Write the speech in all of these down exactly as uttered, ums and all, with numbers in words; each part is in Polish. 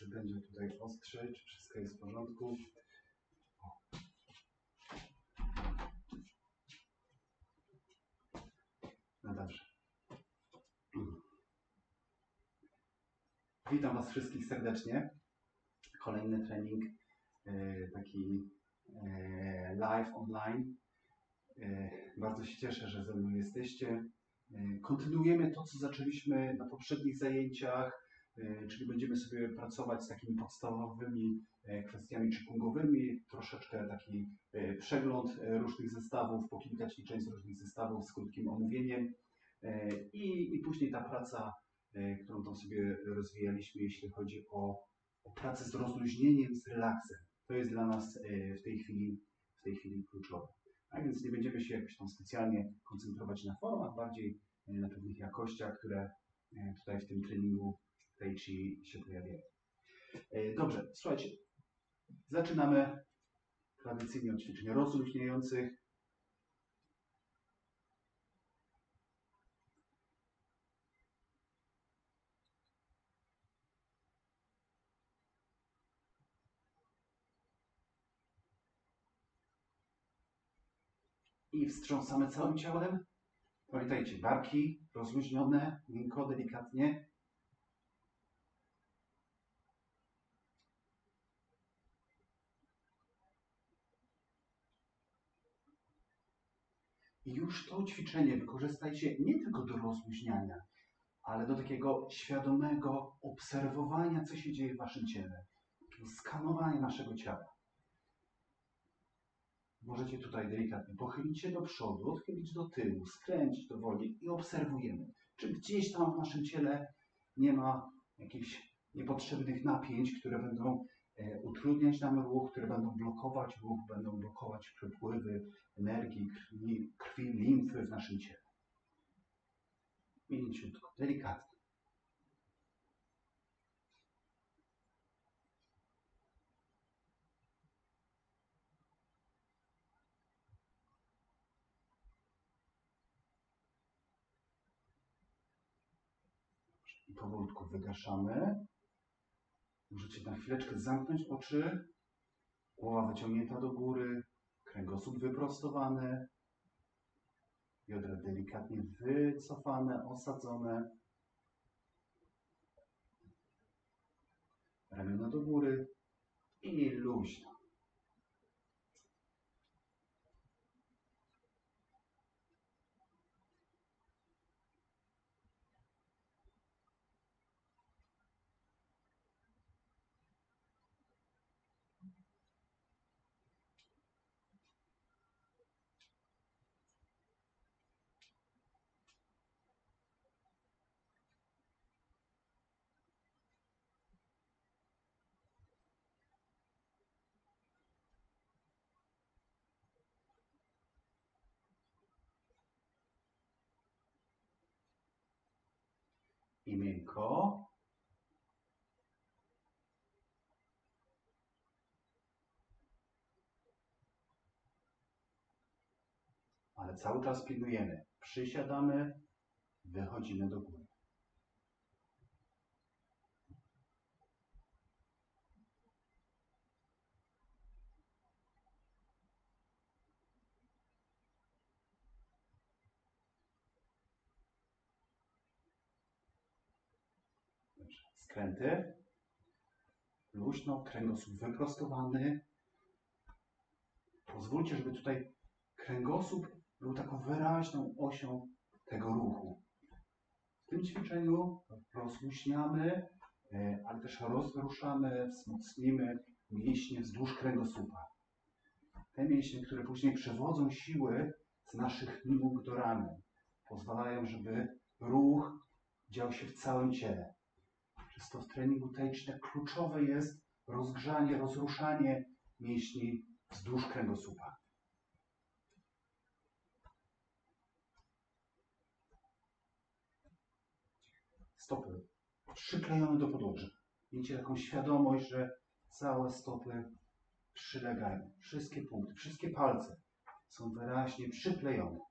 będzie tutaj ostrzej, czy wszystko jest w porządku. No dobrze. Witam Was wszystkich serdecznie. Kolejny trening, taki live online. Bardzo się cieszę, że ze mną jesteście. Kontynuujemy to, co zaczęliśmy na poprzednich zajęciach, czyli będziemy sobie pracować z takimi podstawowymi kwestiami chikungowymi, troszeczkę taki przegląd różnych zestawów, po kilka ćwiczeń z różnych zestawów z krótkim omówieniem i, i później ta praca, którą tam sobie rozwijaliśmy, jeśli chodzi o, o pracę z rozluźnieniem, z relaksem. To jest dla nas w tej chwili, w tej chwili kluczowe. A więc nie będziemy się jakoś tam specjalnie koncentrować na formach, bardziej na pewnych jakościach, które tutaj w tym treningu Tai Chi się pojawiają. Dobrze, słuchajcie, zaczynamy tradycyjnie od ćwiczeń rozluźniających. I wstrząsamy całym ciałem. Pamiętajcie, barki rozluźnione, miękko, delikatnie. I już to ćwiczenie wykorzystajcie nie tylko do rozluźniania, ale do takiego świadomego obserwowania, co się dzieje w Waszym ciele. Skanowania naszego ciała. Możecie tutaj delikatnie pochylić się do przodu, odchylić do tyłu, skręcić do woli i obserwujemy, czy gdzieś tam w naszym ciele nie ma jakichś niepotrzebnych napięć, które będą e, utrudniać nam ruch, które będą blokować ruch, będą blokować przepływy energii, krwi, krwi, limfy w naszym ciele. Mięciutko, delikatnie. I powolutku wygaszamy. Możecie na chwileczkę zamknąć oczy. Głowa wyciągnięta do góry. Kręgosłup wyprostowany. Biodra delikatnie wycofane, osadzone. Ramiona do góry. I luźno. I miękko. Ale cały czas pilnujemy. Przysiadamy, wychodzimy do góry. Dobrze. Skręty. Luźno, kręgosłup wyprostowany. Pozwólcie, żeby tutaj kręgosłup był taką wyraźną osią tego ruchu. W tym ćwiczeniu rozluźniamy, ale też rozruszamy, wzmocnimy mięśnie wzdłuż kręgosłupa. Te mięśnie, które później przewodzą siły z naszych nóg do ramion. Pozwalają, żeby ruch dział się w całym ciele. Przez to w treningu Tai Chi tak kluczowe jest rozgrzanie, rozruszanie mięśni wzdłuż kręgosłupa. Stopy przyklejone do podłoża. Miejcie taką świadomość, że całe stopy przylegają. Wszystkie punkty, wszystkie palce są wyraźnie przyklejone.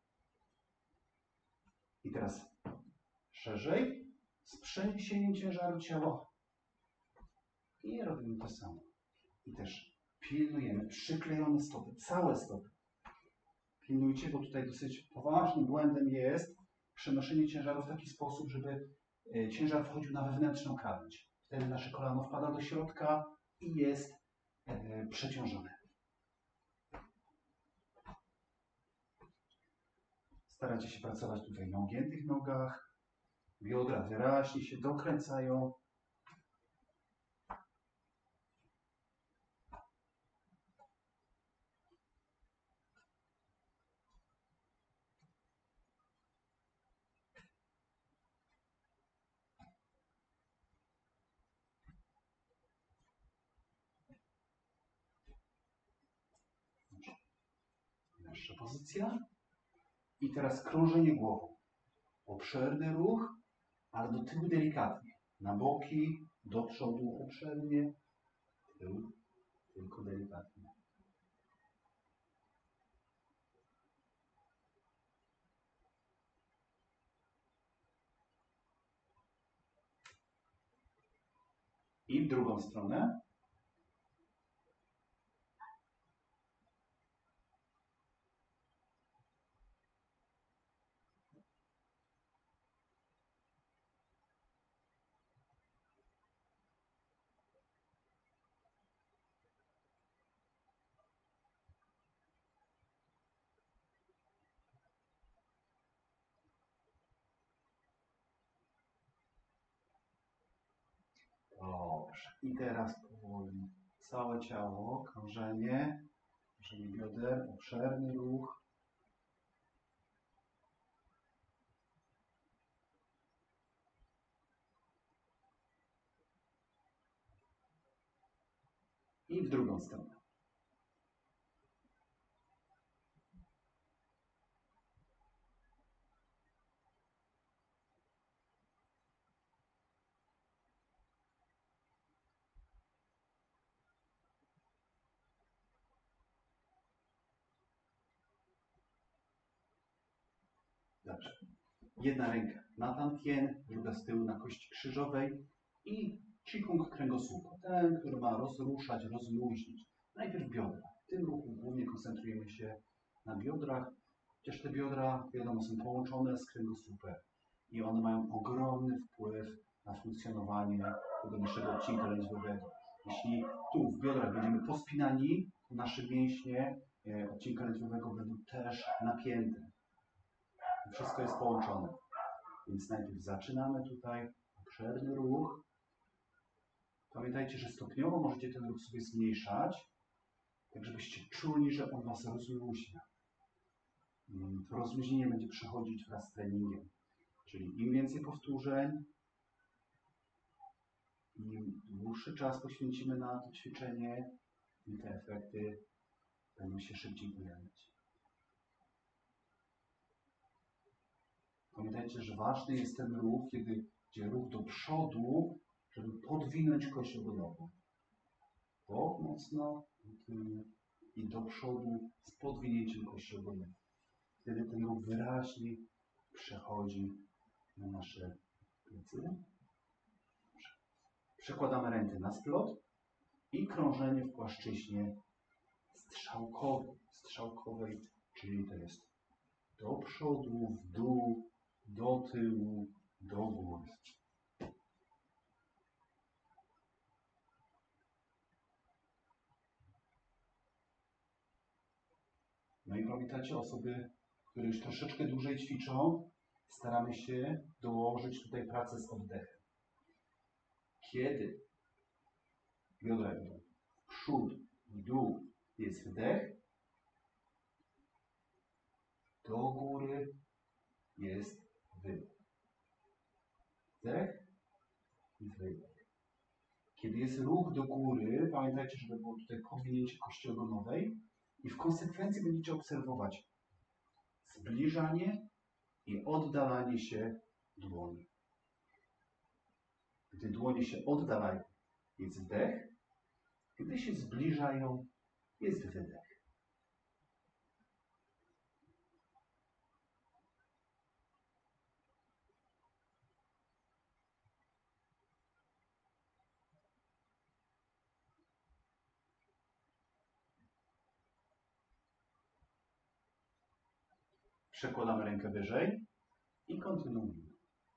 I teraz szerzej, z przeniesieniem ciężaru ciała I robimy to samo. I też pilnujemy przyklejone stopy, całe stopy. Pilnujcie, bo tutaj dosyć poważnym błędem jest przenoszenie ciężaru w taki sposób, żeby ciężar wchodził na wewnętrzną krawędź. Wtedy nasze kolano wpada do środka i jest e, przeciążone. Starajcie się pracować tutaj na ugiętych nogach. Biodra wyraźnie się dokręcają. Nasza pozycja. I teraz krążenie głową. Obszerny ruch, ale do tyłu delikatnie. Na boki, do przodu obszernie, tył, tylko delikatnie. I w drugą stronę. Dobrze. I teraz powoli całe ciało, krążenie, krążenie bioder, obszerny ruch. I w drugą stronę. Dobrze. Jedna ręka na tantien, druga z tyłu na kości krzyżowej i qigong kręgosłupa. Ten, który ma rozruszać, rozluźnić. Najpierw biodra. W tym ruchu głównie koncentrujemy się na biodrach, chociaż te biodra, wiadomo, są połączone z kręgosłupem i one mają ogromny wpływ na funkcjonowanie tego naszego odcinka lędźwiowego. Jeśli tu w biodrach będziemy pospinani, to nasze mięśnie odcinka lędźwiowego będą też napięte. Wszystko jest połączone. Więc najpierw zaczynamy tutaj obszerny ruch. Pamiętajcie, że stopniowo możecie ten ruch sobie zmniejszać, tak żebyście czuli, że on was rozluźnia. To rozluźnienie będzie przechodzić wraz z treningiem. Czyli im więcej powtórzeń, im dłuższy czas poświęcimy na to ćwiczenie, im te efekty będą się szybciej pojawiać. Pamiętajcie, że ważny jest ten ruch, kiedy idzie ruch do przodu, żeby podwinąć kość ogonową. Bok mocno i do przodu z podwinięciem kości ogonowej. Wtedy ten ruch wyraźnie przechodzi na nasze plecy. Przekładamy ręce na splot i krążenie w płaszczyźnie strzałkowej, strzałkowej, czyli to jest do przodu, w dół, do tyłu, do góry. No i pamiętacie, osoby, które już troszeczkę dłużej ćwiczą, staramy się dołożyć tutaj pracę z oddechem. Kiedy biodra idą w przód, w dół, jest wdech, do góry jest wydech. Wdech i wydech. Kiedy jest ruch do góry, pamiętajcie, żeby było tutaj podwinięcie kości ogonowej i w konsekwencji będziecie obserwować zbliżanie i oddalanie się dłoni. Gdy dłonie się oddalają, jest wdech. Gdy się zbliżają, jest wydech. Przekładamy rękę wyżej i kontynuujemy.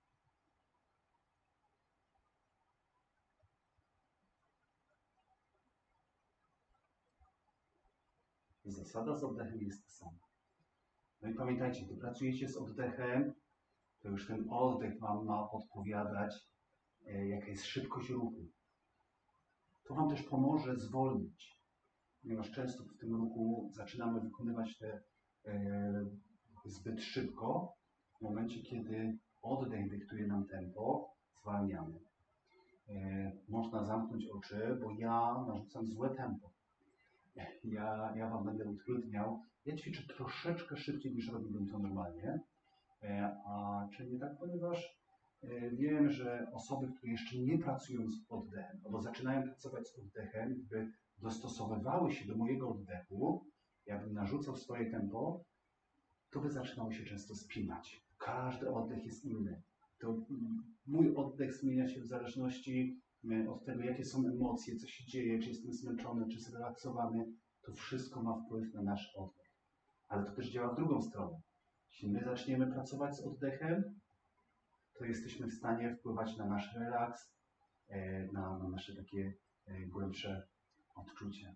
Zasada z oddechem jest ta sama. No i pamiętajcie, gdy pracujecie z oddechem, to już ten oddech Wam ma podpowiadać, e, jaka jest szybkość ruchu. To Wam też pomoże zwolnić, ponieważ często w tym ruchu zaczynamy wykonywać te e, zbyt szybko. W momencie, kiedy oddech dyktuje nam tempo, zwalniamy. E, można zamknąć oczy, bo ja narzucam złe tempo. Ja, ja Wam będę utrudniał. Ja ćwiczę troszeczkę szybciej niż robiłbym to normalnie. E, a czynię tak, ponieważ e, wiem, że osoby, które jeszcze nie pracują z oddechem, albo zaczynają pracować z oddechem, gdyby dostosowywały się do mojego oddechu, jakbym narzucał swoje tempo, to by zaczynały się często spinać. Każdy oddech jest inny. To mm, mój oddech zmienia się w zależności e, od tego, jakie są emocje, co się dzieje, czy jestem zmęczony, czy zrelaksowany. To wszystko ma wpływ na nasz oddech. Ale to też działa w drugą stronę. Jeśli my zaczniemy pracować z oddechem, to jesteśmy w stanie wpływać na nasz relaks, e, na, na nasze takie e, głębsze odczucia.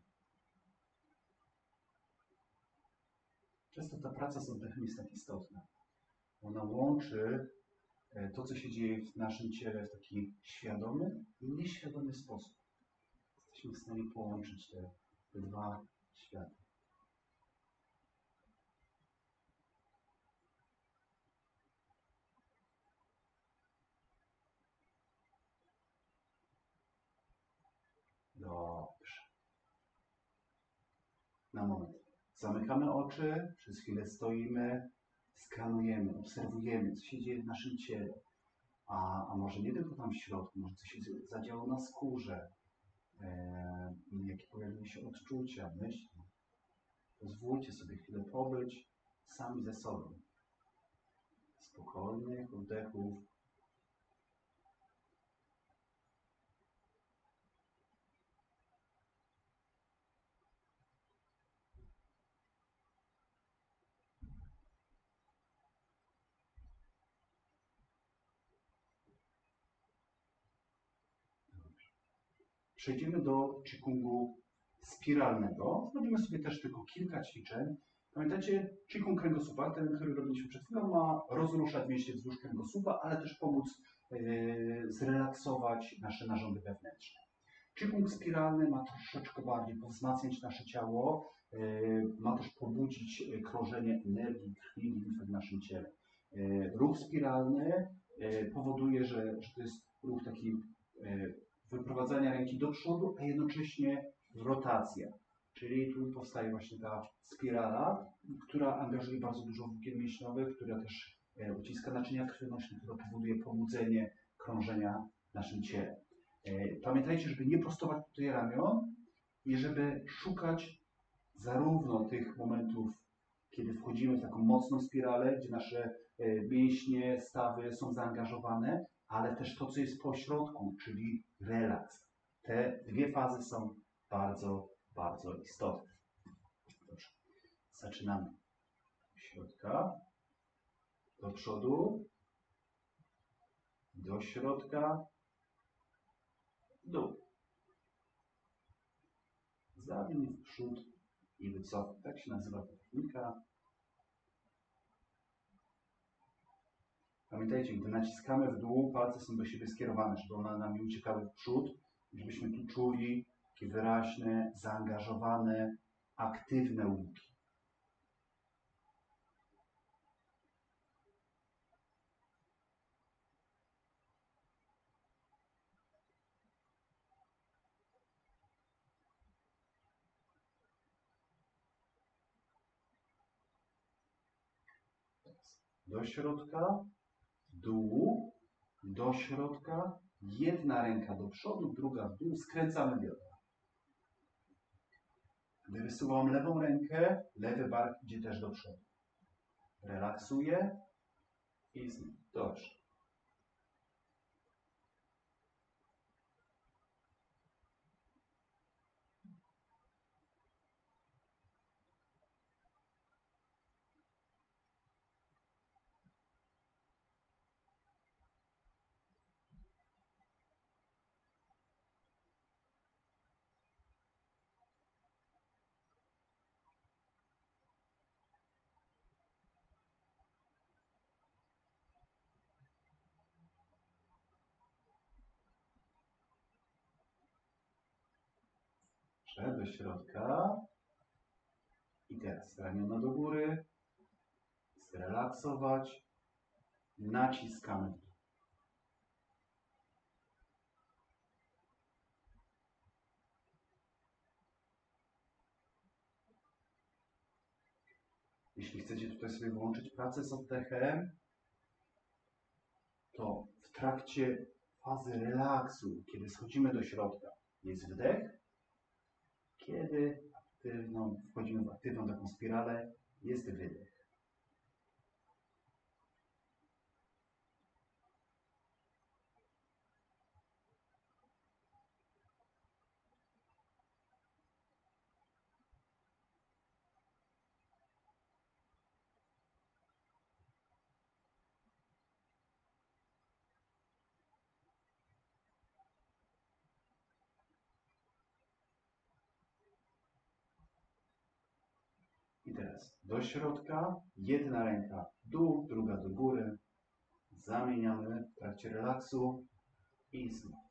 Często ta praca z oddechem jest tak istotna. Ona łączy to, co się dzieje w naszym ciele w taki świadomy i nieświadomy sposób. Jesteśmy w stanie połączyć te, te dwa światy. Dobrze. Na moment. Zamykamy oczy, przez chwilę stoimy, skanujemy, obserwujemy, co się dzieje w naszym ciele. A, a może nie tylko tam w środku, może coś się zadziało na skórze, e, jakie pojawiły się odczucia, myśli. Pozwólcie sobie chwilę pobyć sami ze sobą. Spokojnych oddechów. Przejdziemy do Qigongu spiralnego. Zrobimy sobie też tylko kilka ćwiczeń. Pamiętacie, Qigong kręgosłupa, ten, który robiliśmy przed chwilą, ma rozruszać mięśnie wzdłuż kręgosłupa, ale też pomóc yy, zrelaksować nasze narządy wewnętrzne. Qigong spiralny ma troszeczkę bardziej powzmacniać nasze ciało, yy, ma też pobudzić krążenie energii, krwi, limfy w naszym ciele. Yy, ruch spiralny yy, powoduje, że, że to jest ruch taki yy, wyprowadzania ręki do przodu, a jednocześnie rotacja. Czyli tu powstaje właśnie ta spirala, która angażuje bardzo dużo włókien mięśniowych, która też uciska naczynia krwionośne, która powoduje pobudzenie krążenia w naszym ciele. Pamiętajcie, żeby nie prostować tutaj ramion i żeby szukać zarówno tych momentów, kiedy wchodzimy w taką mocną spiralę, gdzie nasze mięśnie, stawy są zaangażowane, ale też to, co jest po środku, czyli relaks. Te dwie fazy są bardzo, bardzo istotne. Dobrze. Zaczynamy. Do środka, do przodu, do środka, dół. Zawin w przód i wycofnij. Tak się nazywa ta technika. Pamiętajcie, gdy naciskamy w dół, palce są do siebie skierowane, żeby one nam nie uciekały w przód, żebyśmy tu czuli takie wyraźne, zaangażowane, aktywne łuki. Do środka, dół, do środka, jedna ręka do przodu, druga w dół, skręcamy biodra. Gdy wysuwam lewą rękę, lewy bark idzie też do przodu. Relaksuję i znikam. Dobrze. Dobrze, do środka. I teraz ramiona do góry. Zrelaksować. Naciskamy w dół. Jeśli chcecie tutaj sobie włączyć pracę z oddechem, to w trakcie fazy relaksu, kiedy schodzimy do środka, jest wdech. Kiedy aktywną, wchodzimy w aktywną taką spiralę, jest wydech. I teraz do środka, jedna ręka w dół, druga do góry. Zamieniamy w trakcie relaksu i znów.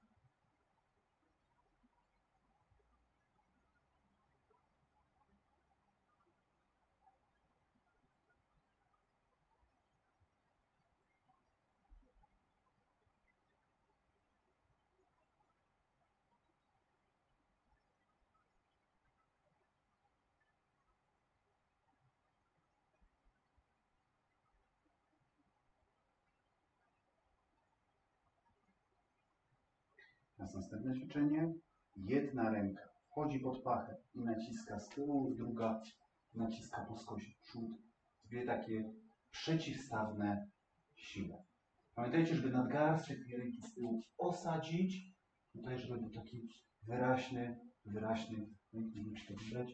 Teraz następne ćwiczenie. Jedna ręka wchodzi pod pachę i naciska z tyłu, druga naciska po skosie w przód. Dwie takie przeciwstawne siły. Pamiętajcie, żeby nadgarstek tej ręki z tyłu osadzić. Tutaj, żeby był taki wyraźny, wyraźny, nie wiem, czy to widać.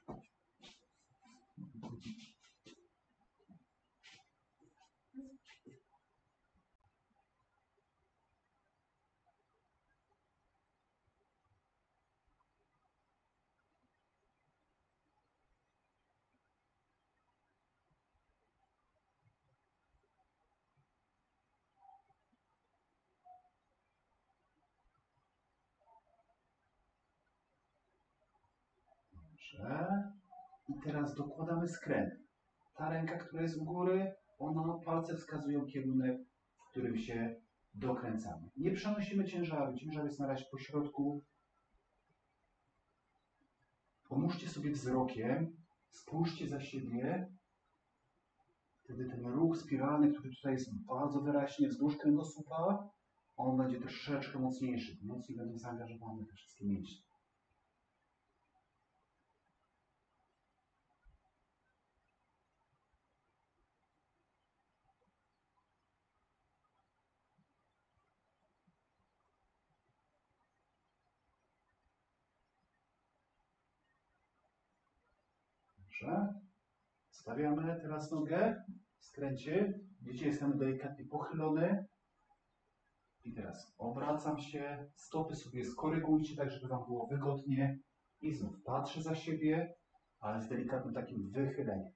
Dobrze. I teraz dokładamy skręt. Ta ręka, która jest u góry, ona, palce wskazują kierunek, w którym się dokręcamy. Nie przenosimy ciężaru. Ciężar jest na razie po środku. Pomóżcie sobie wzrokiem. Spójrzcie za siebie. Wtedy ten ruch spiralny, który tutaj jest bardzo wyraźnie wzdłuż kręgosłupa, on będzie troszeczkę mocniejszy. Mocniej będą zaangażowane te wszystkie mięśnie. Dobrze. Stawiamy teraz nogę w skręcie. Widzicie, jestem delikatnie pochylony. I teraz obracam się, stopy sobie skorygujcie, tak żeby Wam było wygodnie. I znów patrzę za siebie, ale z delikatnym takim wychyleniem.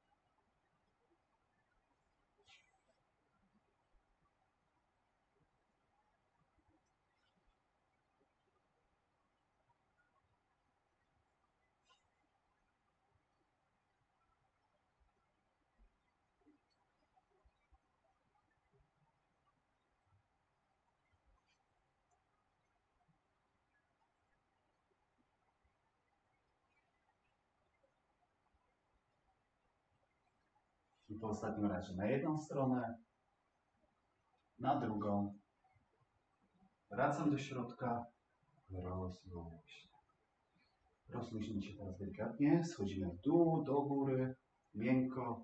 I po ostatnim razie na jedną stronę, na drugą. Wracam do środka. Rozluźnię. Rozluźnijcie teraz delikatnie. Schodzimy w dół, do góry, miękko.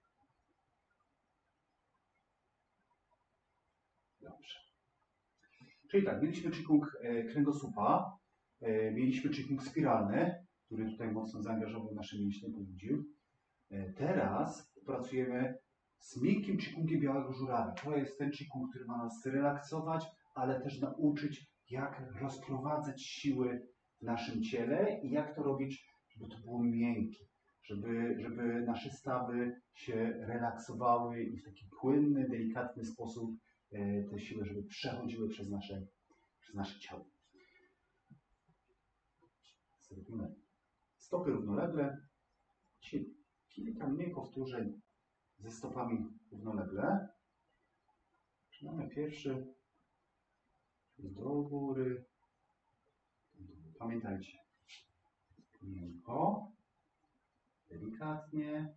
Dobrze. Czyli tak, mieliśmy czynnik kręgosłupa, mieliśmy czynnik spiralny, który tutaj mocno zaangażował nasze mięśnie, pobudził. Teraz pracujemy z miękkim czynnikiem białego żurawia. To jest ten czynnik, który ma nas zrelaksować, ale też nauczyć, jak rozprowadzać siły w naszym ciele i jak to robić, żeby to było miękkie, żeby, żeby nasze stawy się relaksowały i w taki płynny, delikatny sposób te siły, żeby przechodziły przez nasze, przez nasze ciało. Robimy stopy równolegle, czyli kilka mniej powtórzeń ze stopami równolegle. Zaczynamy pierwszy do góry. Pamiętajcie, miękko, delikatnie,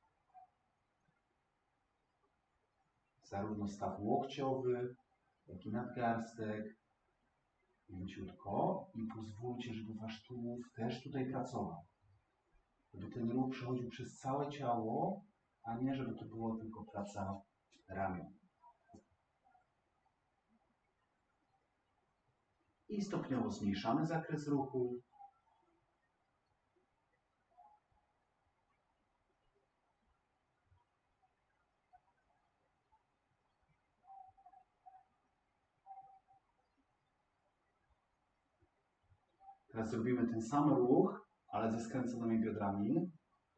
zarówno staw łokciowy, jak i nadgarstek, mięciutko i pozwólcie, żeby wasz tułów też tutaj pracował. Żeby ten ruch przechodził przez całe ciało, a nie żeby to była tylko praca ramion. I stopniowo zmniejszamy zakres ruchu. Teraz zrobimy ten sam ruch, ale ze skręconymi biodrami.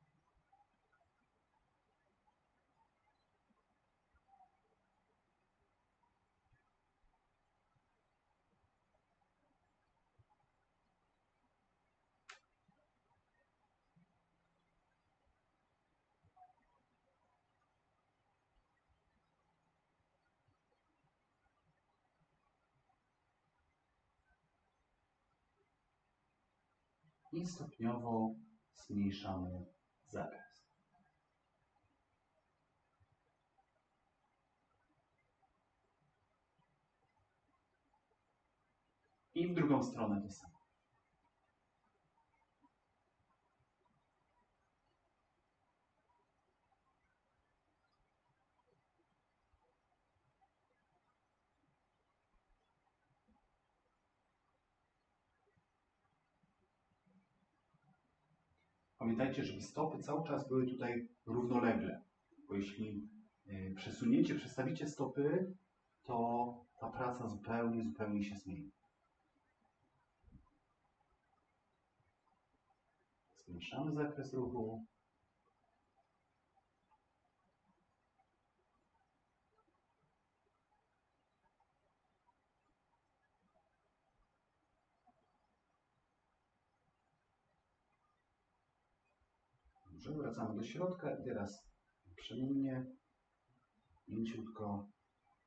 I stopniowo zmniejszamy zakres. I w drugą stronę to samo. Pamiętajcie, żeby stopy cały czas były tutaj równolegle, bo jeśli przesunięcie, przestawicie stopy, to ta praca zupełnie, zupełnie się zmieni. Zmniejszamy zakres ruchu. Dobrze, wracamy do środka i teraz przemiennie, mięciutko,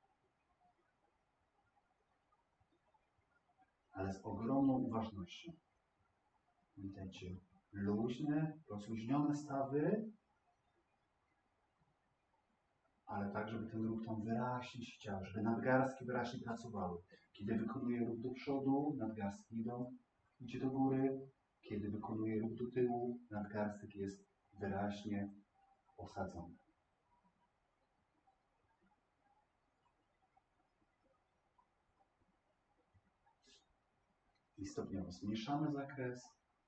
ale z ogromną uważnością. Pamiętajcie, luźne, rozluźnione stawy, ale tak, żeby ten ruch tam wyraźnie się działo, żeby nadgarstki wyraźnie pracowały. Kiedy wykonuję ruch do przodu, nadgarstki idą, idzie do góry. Kiedy wykonuję ruch do tyłu, nadgarstek jest wyraźnie osadzony. I stopniowo zmniejszamy zakres.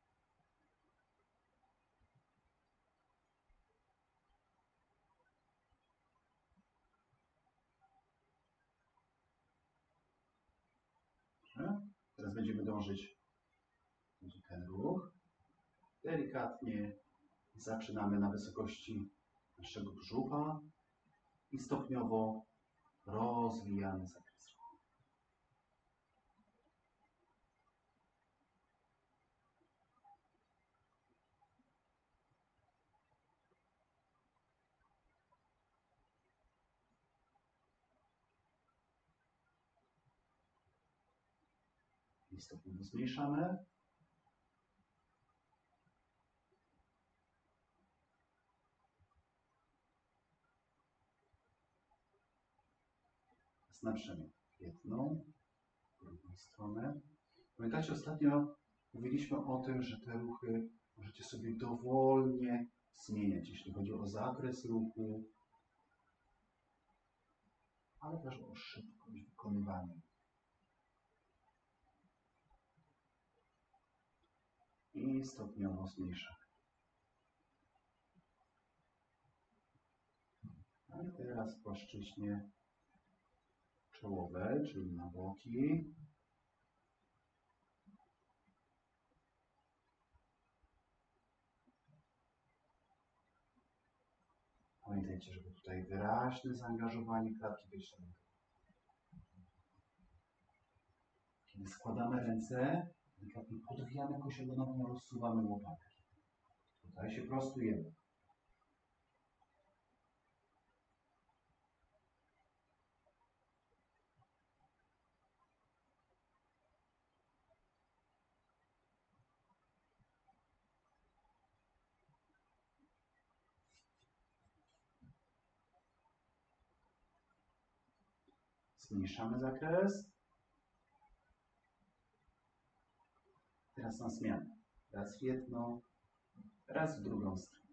Dobrze. Teraz będziemy dążyć do ten ruch. Delikatnie zaczynamy na wysokości naszego brzucha i stopniowo rozwijamy zakres. I stopniowo zmniejszamy. Znaczymy jedną, drugą stronę. Pamiętajcie, ostatnio mówiliśmy o tym, że te ruchy możecie sobie dowolnie zmieniać, jeśli chodzi o zakres ruchu, ale też o szybkość wykonywania. I stopniowo zmniejszamy. A teraz płaszczyźnie czołowej, czyli na boki. Pamiętajcie, żeby tutaj wyraźne zaangażowanie klatki piersiowej. Kiedy składamy ręce, Delikatnie podwijamy kość ogonową, rozsuwamy łopatki. Tutaj się prostujemy. Zmniejszamy zakres. Teraz na zmianę. Raz w jedną, raz w drugą stronę.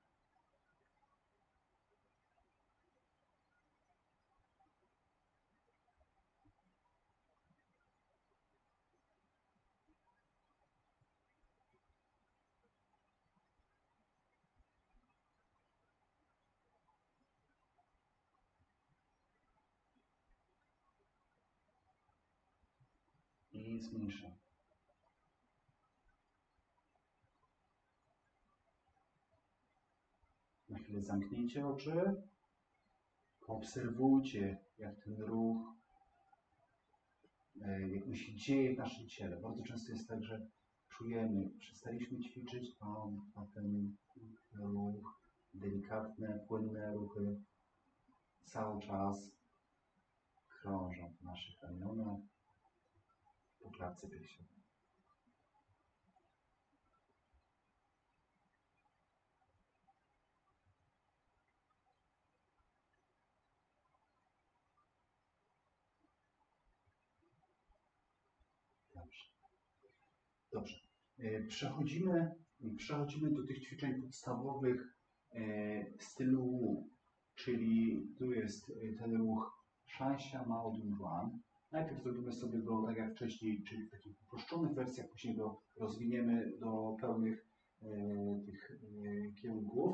I zmniejszamy. Na chwilę zamknijcie oczy. Obserwujcie, jak ten ruch, jak on się dzieje w naszym ciele. Bardzo często jest tak, że czujemy, przestaliśmy ćwiczyć, a ten ruch, delikatne, płynne ruchy cały czas krążą w naszych ramionach, po klatce piersiowej. Dobrze. Dobrze. Przechodzimy, przechodzimy do tych ćwiczeń podstawowych w stylu Wu, czyli tu jest ten ruch Shansha Mao Duan. Najpierw zrobimy sobie go tak jak wcześniej, czyli w takich uproszczonych wersjach, później go rozwiniemy do pełnych e, tych e, kierunków.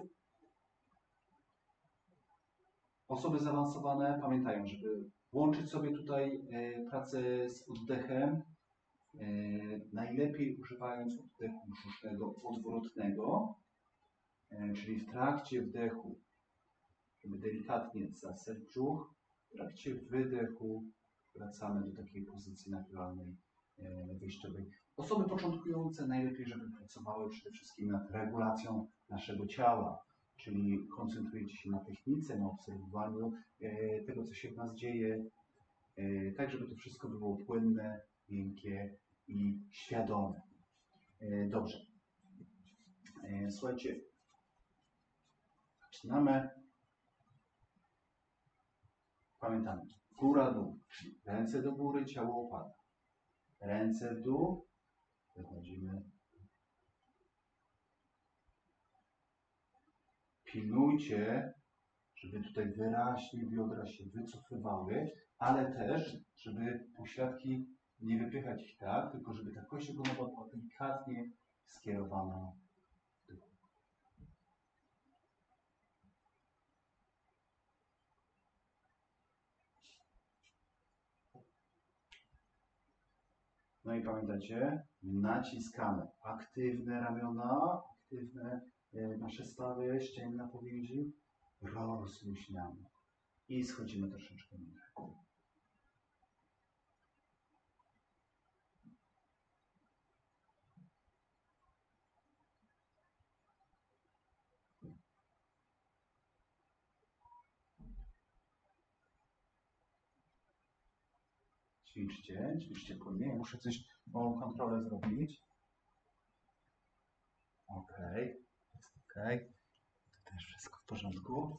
Osoby zaawansowane pamiętają, żeby łączyć sobie tutaj e, pracę z oddechem, e, najlepiej używając oddechu brzusznego odwrotnego, e, czyli w trakcie wdechu, żeby delikatnie zasać brzuch, w trakcie wydechu wracamy do takiej pozycji naturalnej, e, wyjściowej. Osoby początkujące najlepiej, żeby pracowały przede wszystkim nad regulacją naszego ciała, czyli koncentrujecie się na technice, na obserwowaniu e, tego, co się w nas dzieje, e, tak żeby to wszystko było płynne, miękkie i świadome. E, dobrze. E, słuchajcie, zaczynamy. Pamiętamy. Góra, dół, czyli ręce do góry, ciało opada. Ręce w dół, wychodzimy. Pilnujcie, żeby tutaj wyraźnie biodra się wycofywały, ale też, żeby pośladki nie wypychać ich tak, tylko żeby ta kość ogonowa była delikatnie skierowana w dół. No i pamiętajcie, naciskamy aktywne ramiona, aktywne nasze stawy, ścięgna powięzi, rozluźniamy i schodzimy troszeczkę niżej. Ćwiczcie, ćwiczcie płynnie. Ja muszę coś, małą kontrolę zrobić. Ok, jest ok. To też wszystko w porządku.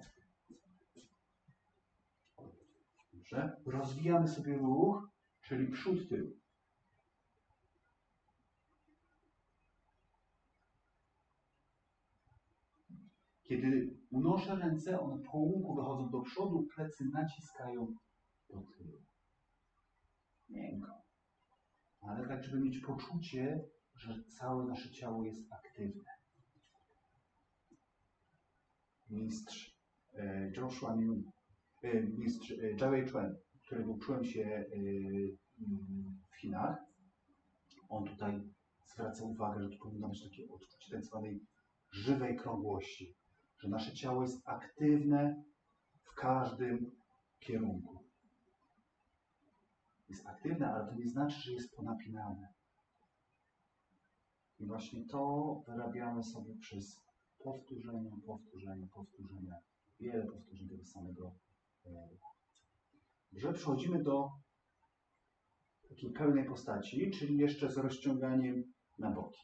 Dobrze. Rozwijamy sobie ruch, czyli przód, tył. Kiedy unoszę ręce, one po łuku wychodzą do przodu, plecy naciskają do tyłu. Miękko. Ale tak, żeby mieć poczucie, że całe nasze ciało jest aktywne. Mistrz e, Joshua New, e, mistrz e, Jia Chuan, którego uczyłem się e, w Chinach, on tutaj zwraca uwagę, że to powinno być takie odczucie tak zwanej żywej krągłości, że nasze ciało jest aktywne w każdym kierunku. Jest aktywne, ale to nie znaczy, że jest ponapinane. I właśnie to wyrabiamy sobie przez powtórzenie, powtórzenie, powtórzenie, wiele powtórzeń tego samego ruchu. Że przechodzimy do takiej pełnej postaci, czyli jeszcze z rozciąganiem na boki.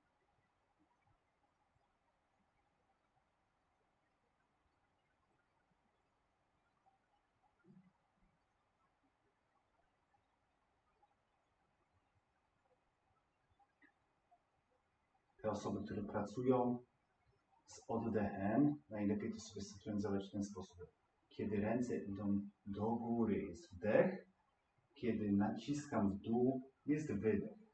Te osoby, które pracują z oddechem, najlepiej to sobie synchronizować w ten sposób. Kiedy ręce idą do góry, jest wdech, kiedy naciskam w dół, jest wydech.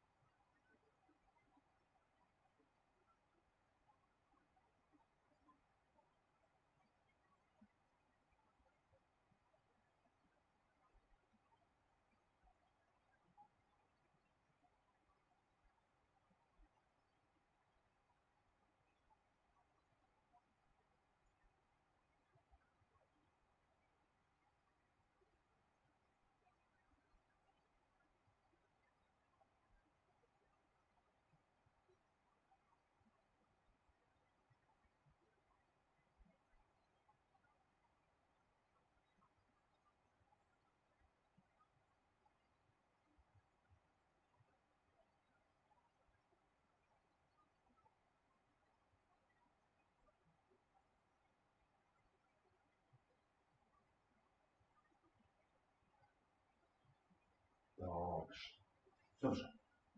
Dobrze. Dobrze.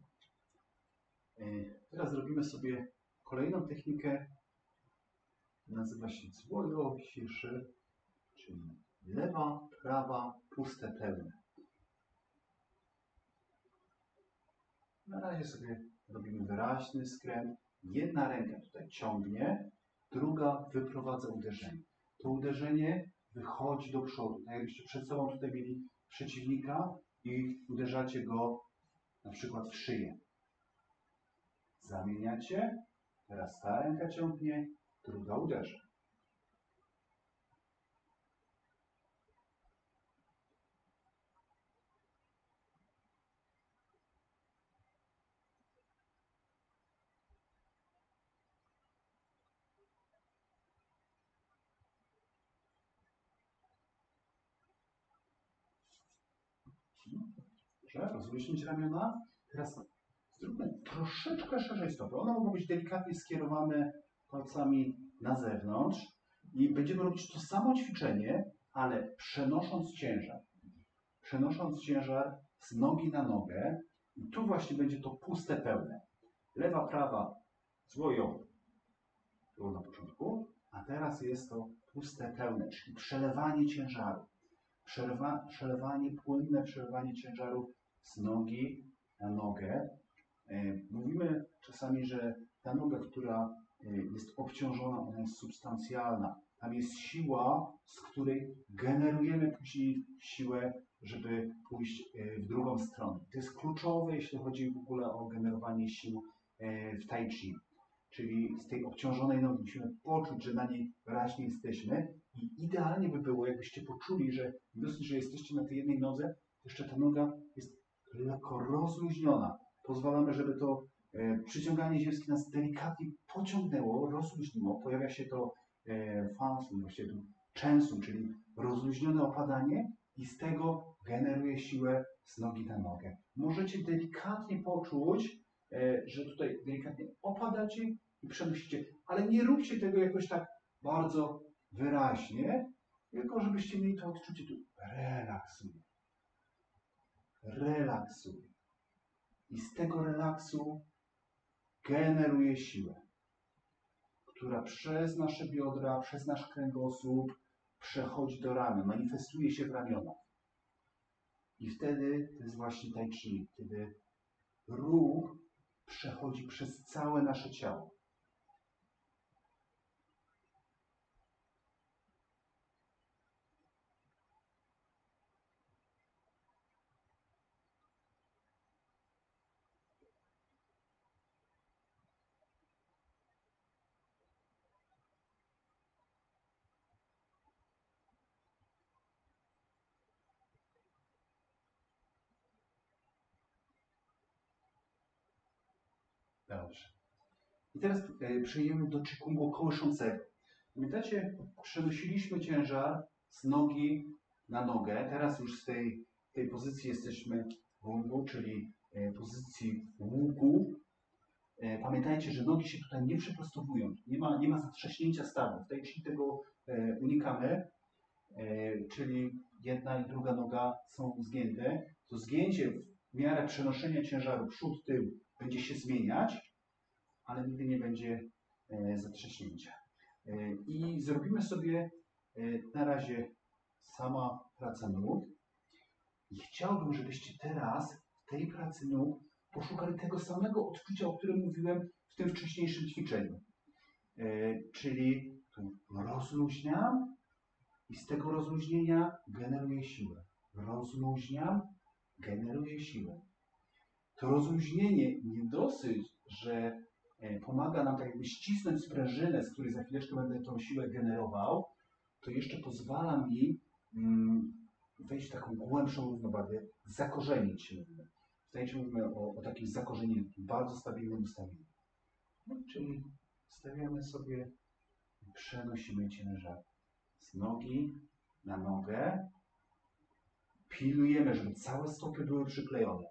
Teraz zrobimy sobie kolejną technikę. Nazywa się dzwojo-ciszy, czyli lewa, prawa, puste, pełne. Na razie sobie robimy wyraźny skręt. Jedna ręka tutaj ciągnie, druga wyprowadza uderzenie. To uderzenie wychodzi do przodu. Tak jakbyście przed sobą tutaj mieli przeciwnika i uderzacie go na przykład w szyję. Zamieniacie, teraz ta ręka ciągnie, druga uderza. Dobrze, rozluźnić ramiona. Teraz zróbmy troszeczkę szerzej stopy. One mogą być delikatnie skierowane palcami na zewnątrz i będziemy robić to samo ćwiczenie, ale przenosząc ciężar. Przenosząc ciężar z nogi na nogę i tu właśnie będzie to puste, pełne. Lewa, prawa, dzwoją. Było na początku, a teraz jest to puste, pełne, czyli przelewanie ciężaru. Przelewa, przelewanie, płynne przelewanie ciężaru z nogi na nogę. Mówimy czasami, że ta noga, która jest obciążona, ona jest substancjalna. Tam jest siła, z której generujemy później siłę, żeby pójść w drugą stronę. To jest kluczowe, jeśli chodzi w ogóle o generowanie sił w tai chi. Czyli z tej obciążonej nogi musimy poczuć, że na niej wyraźnie jesteśmy i idealnie by było, jakbyście poczuli, że dosyć, że jesteście na tej jednej nodze, jeszcze ta noga jest lekko rozluźniona. Pozwalamy, żeby to e, przyciąganie ziemskie nas delikatnie pociągnęło, rozluźniło. Pojawia się to e, fansun, właściwie tu częsun, czyli rozluźnione opadanie i z tego generuje siłę z nogi na nogę. Możecie delikatnie poczuć, e, że tutaj delikatnie opadacie i przenosicie, ale nie róbcie tego jakoś tak bardzo wyraźnie, tylko żebyście mieli to odczucie tu. Relaksuj. Relaksuj. I z tego relaksu generuje siłę, która przez nasze biodra, przez nasz kręgosłup przechodzi do ramion, manifestuje się w ramionach. I wtedy to jest właśnie tai chi, kiedy ruch przechodzi przez całe nasze ciało. Dobrze. I teraz przejdziemy do Qigунgu kołyszącego. Pamiętacie, przenosiliśmy ciężar z nogi na nogę. Teraz już z tej, tej pozycji jesteśmy w Wungu, czyli pozycji łuku. Pamiętajcie, że nogi się tutaj nie przeprostowują. Nie ma, nie ma zatrzaśnięcia stawu. W tej chwili tego unikamy, czyli jedna i druga noga są zgięte. To zgięcie w miarę przenoszenia ciężaru przód, tył będzie się zmieniać, ale nigdy nie będzie zatrzaśnięcia. I zrobimy sobie na razie sama praca nóg. I chciałbym, żebyście teraz w tej pracy nóg poszukali tego samego odczucia, o którym mówiłem w tym wcześniejszym ćwiczeniu. Czyli tu rozluźniam i z tego rozluźnienia generuję siłę. Rozluźniam, generuję siłę. To rozluźnienie nie dosyć, że pomaga nam tak jakby ścisnąć sprężynę, z której za chwileczkę będę tą siłę generował, to jeszcze pozwala mi mm, wejść w taką głębszą równowagę, zakorzenić się. Tutaj mówimy o, o takim zakorzenieniu, bardzo stabilnym ustawieniu. No, czyli stawiamy sobie, przenosimy ciężar z nogi na nogę, pilnujemy, żeby całe stopy były przyklejone.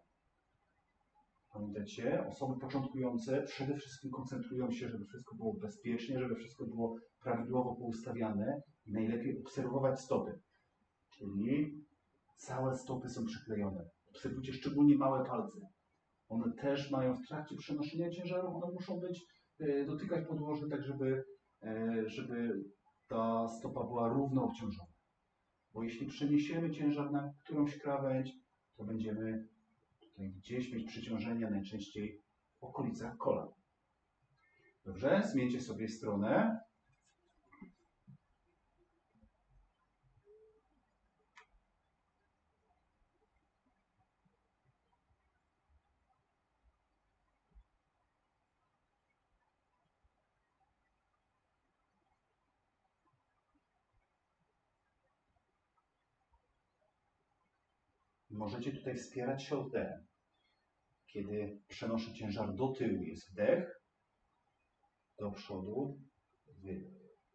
Pamiętacie, osoby początkujące przede wszystkim koncentrują się, żeby wszystko było bezpiecznie, żeby wszystko było prawidłowo poustawiane i najlepiej obserwować stopy. Czyli całe stopy są przyklejone. Obserwujcie szczególnie małe palce. One też mają w trakcie przenoszenia ciężaru, one muszą być, e, dotykać podłoży, tak żeby, e, żeby ta stopa była równo obciążona. Bo jeśli przeniesiemy ciężar na którąś krawędź, to będziemy tutaj gdzieś mieć przeciążenia, najczęściej w okolicach kolan. Dobrze, zmieńcie sobie stronę. Możecie tutaj wspierać się oddechem. Kiedy przenoszę ciężar do tyłu, jest wdech, do przodu, wydech.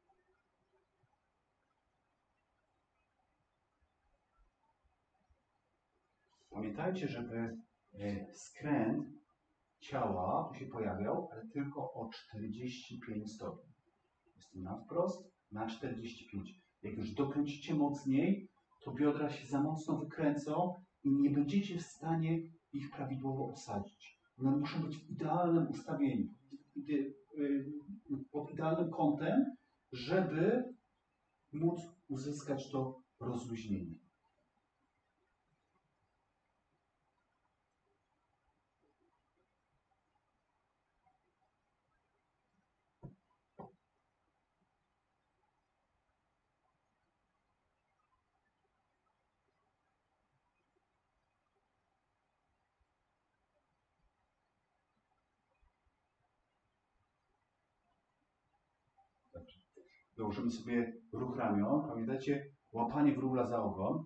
Pamiętajcie, żeby skręt ciała tu się pojawiał, ale tylko o czterdzieści pięć stopni. Jest na wprost, na czterdzieści pięć. Jak już dokręcicie mocniej, to biodra się za mocno wykręcą i nie będziecie w stanie ich prawidłowo osadzić. One muszą być w idealnym ustawieniu, pod idealnym kątem, żeby móc uzyskać to rozluźnienie. Dołożymy sobie ruch ramion. Pamiętajcie, łapanie wróbla za ogon.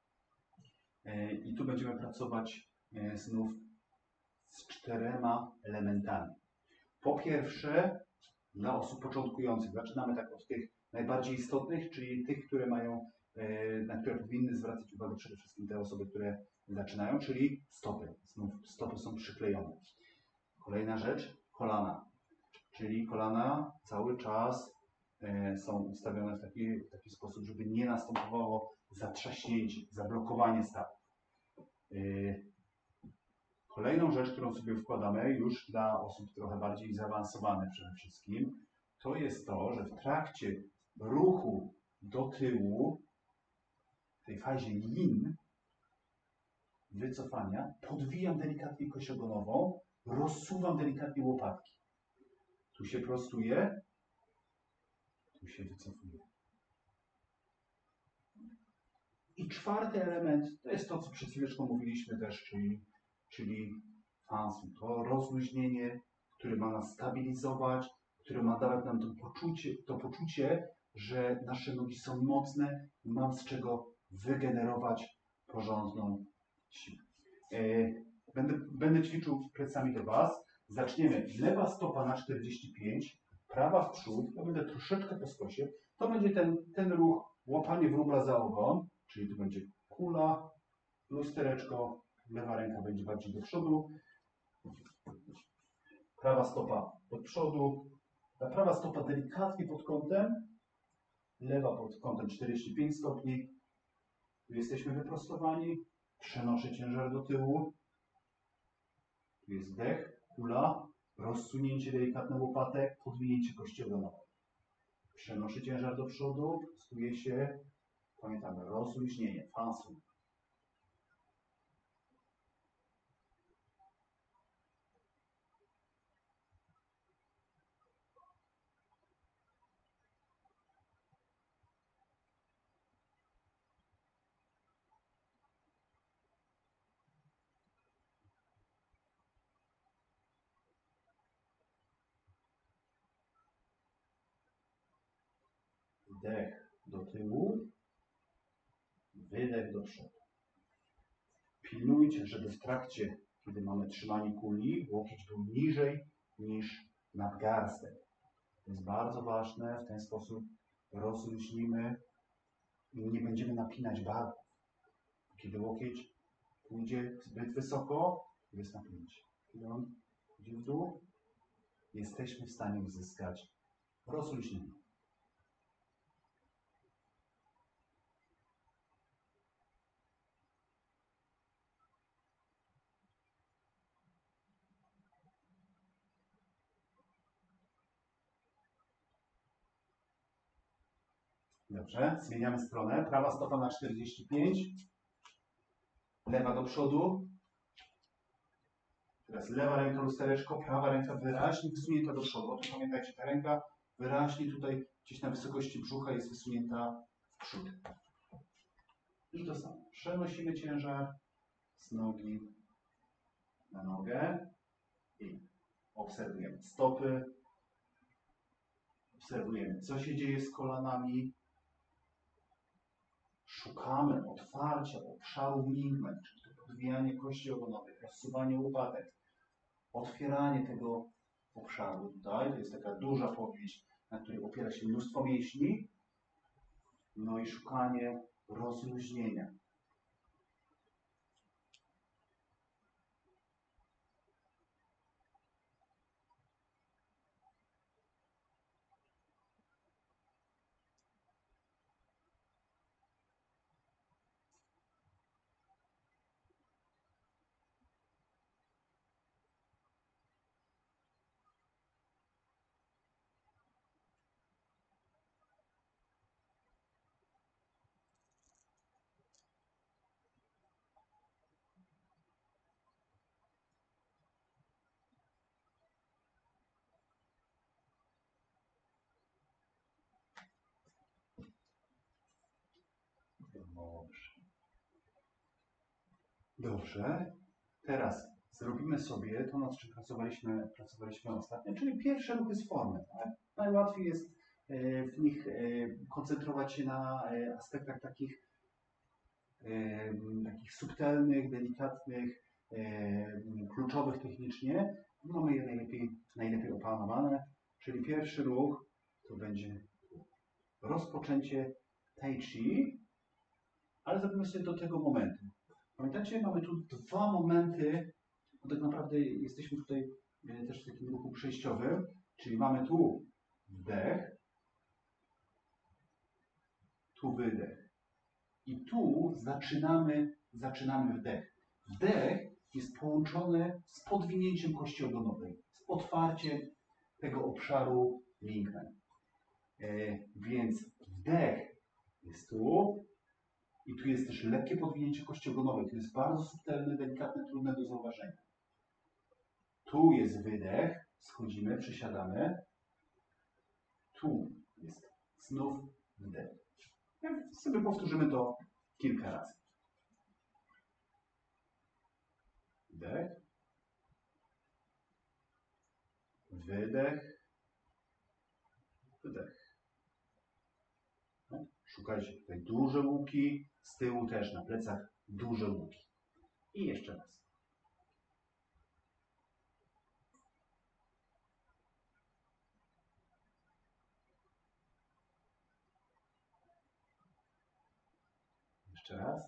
I tu będziemy pracować znów z czterema elementami. Po pierwsze, dla osób początkujących, zaczynamy tak od tych najbardziej istotnych, czyli tych, które mają, na które powinny zwracać uwagę przede wszystkim te osoby, które zaczynają, czyli stopy. Znów stopy są przyklejone. Kolejna rzecz, kolana. Czyli kolana cały czas są ustawione w taki, w taki sposób, żeby nie następowało zatrzaśnięcie, zablokowanie stawów. Kolejną rzecz, którą sobie wkładamy już dla osób trochę bardziej zaawansowanych przede wszystkim, to jest to, że w trakcie ruchu do tyłu, w tej fazie yin, wycofania, podwijam delikatnie kość ogonową, rozsuwam delikatnie łopatki. Tu się prostuję, tu się wycofuję. I czwarty element to jest to, co przed chwileczką mówiliśmy też, czyli, czyli fansu. To rozluźnienie, które ma nas stabilizować, które ma dawać nam to poczucie, to poczucie, że nasze nogi są mocne i mam z czego wygenerować porządną siłę. Będę, będę ćwiczył plecami do Was. zaczniemy lewa stopa na czterdzieści pięć, prawa w przód, ja będę troszeczkę po skosie, to będzie ten, ten ruch łapanie wróbla za ogon, czyli tu będzie kula, lustereczko, lewa ręka będzie bardziej do przodu, prawa stopa do przodu, ta prawa stopa delikatnie pod kątem, lewa pod kątem czterdzieści pięć stopni, tu jesteśmy wyprostowani, przenoszę ciężar do tyłu, tu jest wdech, kula, rozsunięcie delikatne łopatek, podwinięcie kości ogonowej. Przenoszę ciężar do przodu, prostuję się, pamiętamy, rozluźnienie, fansu. Wdech do tyłu, wydech do przodu. Pilnujcie, żeby w trakcie, kiedy mamy trzymanie kuli, łokieć był niżej niż nadgarstek. To jest bardzo ważne, w ten sposób rozluźnimy i nie będziemy napinać barków. Kiedy łokieć pójdzie zbyt wysoko, jest napięcie. Kiedy on idzie w dół, jesteśmy w stanie uzyskać rozluźnienie. Dobrze, zmieniamy stronę. Prawa stopa na czterdzieści pięć. Lewa do przodu. Teraz lewa ręka lustereczko, prawa ręka wyraźnie wysunięta do przodu. O tym pamiętajcie, ta ręka wyraźnie tutaj gdzieś na wysokości brzucha jest wysunięta w przód. I to samo. Przenosimy ciężar z nogi na nogę i obserwujemy stopy. Obserwujemy, co się dzieje z kolanami. Szukamy otwarcia obszaru Mingmen, czyli to podwijanie kości ogonowych, rozsuwanie łopatek, otwieranie tego obszaru tutaj. To jest taka duża powieść, na której opiera się mnóstwo mięśni. No i szukanie rozluźnienia. Dobrze. Dobrze. Teraz zrobimy sobie to, nad czym pracowaliśmy, pracowaliśmy ostatnio, czyli pierwsze ruchy z formy. Tak? Najłatwiej jest w nich koncentrować się na aspektach takich, takich subtelnych, delikatnych, kluczowych technicznie. Mamy je najlepiej, najlepiej opanowane. Czyli pierwszy ruch to będzie rozpoczęcie Tai Chi, ale zrobimy sobie do tego momentu. Pamiętacie, mamy tu dwa momenty, bo tak naprawdę jesteśmy tutaj też w takim ruchu przejściowym, czyli mamy tu wdech, tu wydech. I tu zaczynamy, zaczynamy wdech. Wdech jest połączony z podwinięciem kości ogonowej, z otwarciem tego obszaru Mingmen. E, więc wdech jest tu i tu jest też lekkie podwinięcie kości ogonowej. To jest bardzo subtelne, delikatne, trudne do zauważenia. Tu jest wydech, schodzimy, przysiadamy. Tu jest znów wdech. Jak sobie powtórzymy to kilka razy. Wdech. Wydech. Wdech. Szukajcie tutaj duże łuki, z tyłu też na plecach duże łuki. I jeszcze raz. Jeszcze raz.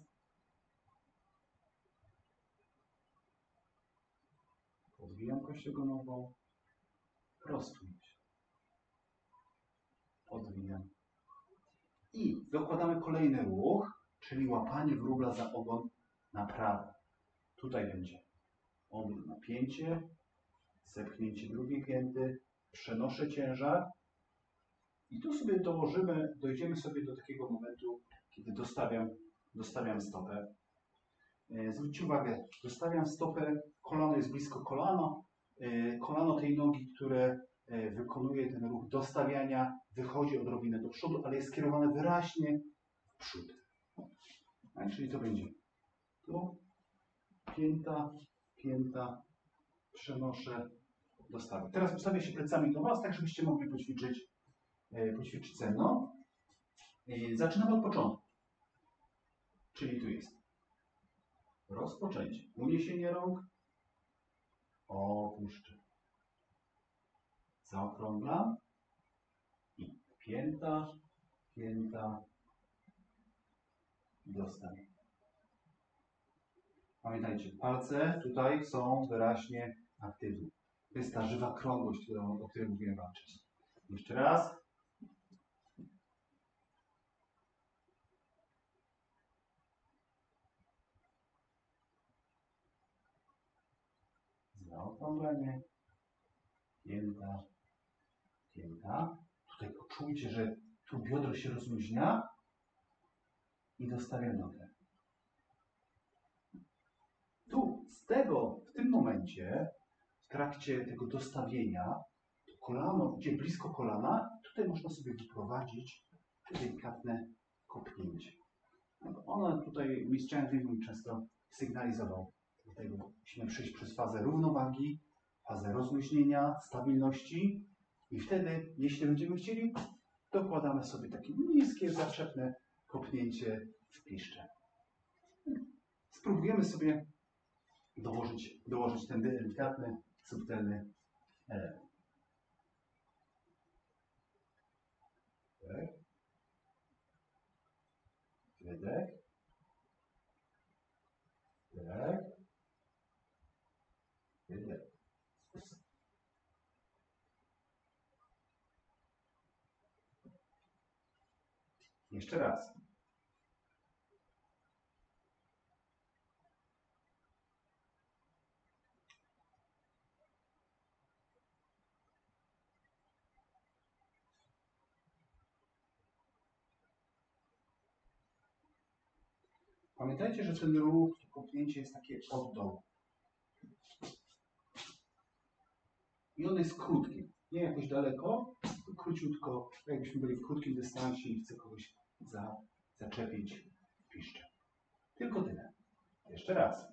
Podwijam kość ogonową. Prostuję się. Podwijam. I dokładamy kolejny ruch, czyli łapanie wróbla za ogon na prawo. Tutaj będzie ogon napięcie, zepchnięcie drugiej pięty, przenoszę ciężar i tu sobie dołożymy, dojdziemy sobie do takiego momentu, kiedy dostawiam, dostawiam stopę. Zwróćcie uwagę, dostawiam stopę, kolano jest blisko kolana, kolano tej nogi, które wykonuje ten ruch dostawiania, wychodzi odrobinę do przodu, ale jest skierowane wyraźnie w przód. Tak, czyli to będzie tu, pięta, pięta, przenoszę, dostawię. Teraz ustawię się plecami do Was, tak żebyście mogli poćwiczyć, poćwiczyć ze mną. Zaczynamy od początku. Czyli tu jest rozpoczęcie. Uniesienie rąk, opuszczę. Zaokrąglam i pięta, pięta, dostaję. Pamiętajcie, palce tutaj są wyraźnie aktywne. To jest ta żywa krągłość, którą, o której mówiłem Wam wcześniej. Jeszcze raz. Zaokrąglenie. Pięta, pięta. Tutaj poczujcie, że tu biodro się rozluźnia i dostawiam nogę. Tu, z tego, w tym momencie, w trakcie tego dostawienia, to kolano idzie blisko kolana, tutaj można sobie wyprowadzić delikatne kopnięcie. Ono tutaj mistrz mi często sygnalizował. Dlatego musimy przejść przez fazę równowagi, fazę rozluźnienia, stabilności i wtedy, jeśli będziemy chcieli, dokładamy sobie takie niskie, zaczepne kopnięcie w piszcze. Spróbujemy sobie dołożyć, dołożyć ten delikatny, subtelny element. Wydech. Wydech. Wydech. Wydech. Jeszcze raz. Pamiętajcie, że ten ruch, to kopnięcie jest takie od dołu. I on jest krótki. Nie jakoś daleko, tylko króciutko, jakbyśmy byli w krótkim dystansie i chcę kogoś za, zaczepić w piszcze. Tylko tyle. Jeszcze raz.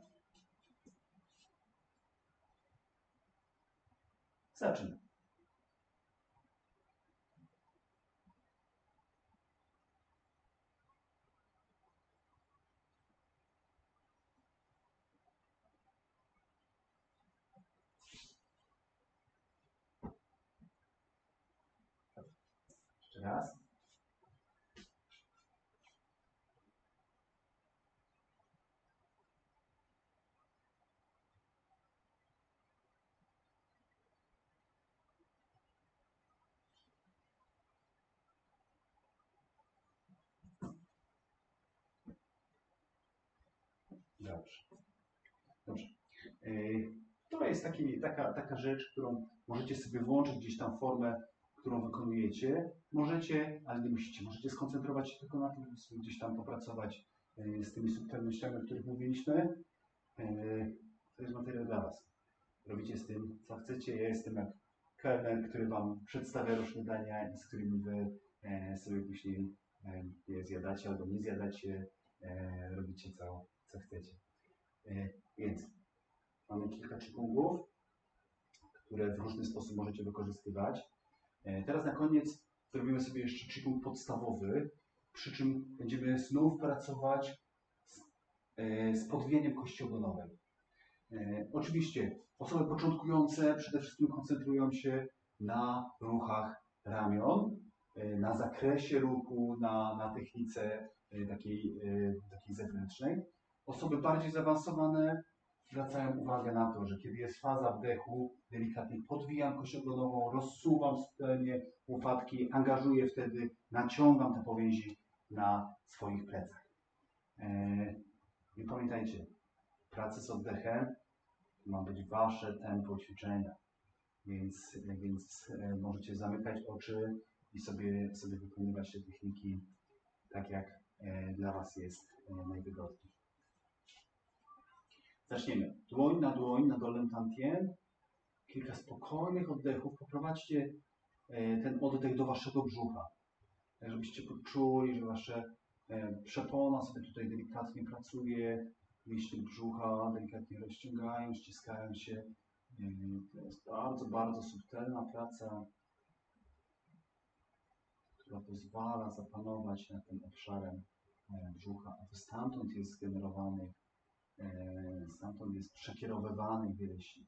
Zaczynamy. Jeszcze raz. Dobrze. Dobrze. To jest taki, taka, taka rzecz, którą możecie sobie włączyć gdzieś tam formę, którą wykonujecie. Możecie, ale nie musicie. Możecie skoncentrować się tylko na tym, żeby sobie gdzieś tam popracować z tymi subtelnościami, o których mówiliśmy. To jest materiał dla Was. Robicie z tym, co chcecie. Ja jestem jak kelner, który Wam przedstawia różne dania i z którymi Wy sobie później je zjadacie albo nie zjadacie. Robicie co, co chcecie. Więc mamy kilka czynników, które w różny sposób możecie wykorzystywać. Teraz na koniec zrobimy sobie jeszcze czynnik podstawowy, przy czym będziemy znów pracować z, z podwijaniem kości ogonowej. Oczywiście osoby początkujące przede wszystkim koncentrują się na ruchach ramion, na zakresie ruchu, na, na technice takiej, takiej zewnętrznej. Osoby bardziej zaawansowane zwracają uwagę na to, że kiedy jest faza wdechu, delikatnie podwijam kość ogonową, rozsuwam subtelnie łopatki, angażuję wtedy, naciągam te powięzi na swoich plecach. I pamiętajcie, pracy z oddechem ma być wasze tempo ćwiczenia, więc, więc możecie zamykać oczy i sobie, sobie wykonywać te techniki tak, jak dla was jest najwygodniej. Zaczniemy. Dłoń na dłoń na dolnym tantien. Kilka spokojnych oddechów. Poprowadźcie ten oddech do waszego brzucha. Tak, żebyście poczuli, że wasze przepona sobie tutaj delikatnie pracuje. Mięśnie brzucha delikatnie rozciągają, ściskają się. To jest bardzo, bardzo subtelna praca, która pozwala zapanować nad tym obszarem brzucha. A to stamtąd jest generowany, stamtąd jest przekierowywany wiele sił.